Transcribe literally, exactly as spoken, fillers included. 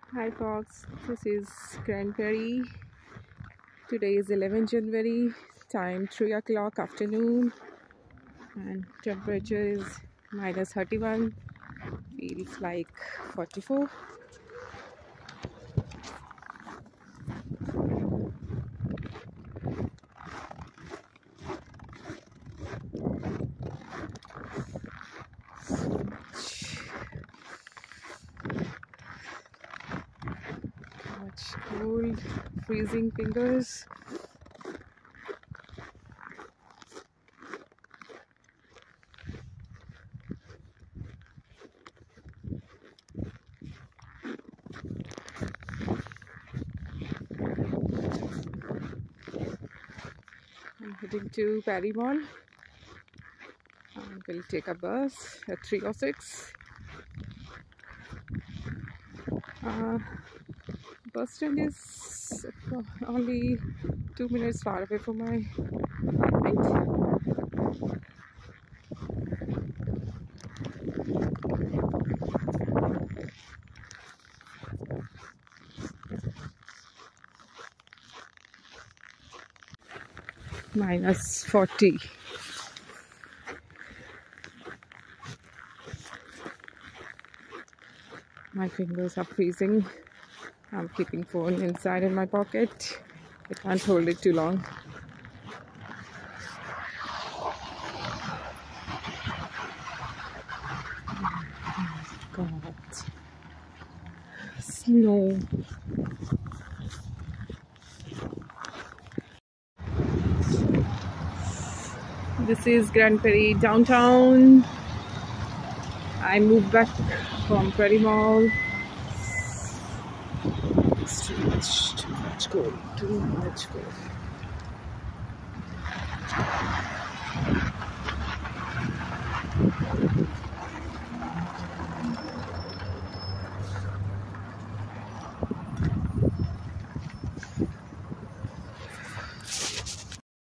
Hi folks, this is Grande. Today is eleventh January, time three o'clock afternoon, and temperature is minus thirty-one, feels like forty-four. Much cold, freezing fingers. I'm heading to Prairie Mall. I will take a bus at three oh six. Uh, bus stand is only two minutes far away from my apartment. Minus forty. My fingers are freezing. I'm keeping phone inside in my pocket. I can't hold it too long. Oh God. Snow. This is Grande downtown. I moved back from Prairie Mall. It's too much, too much cold, too much cold.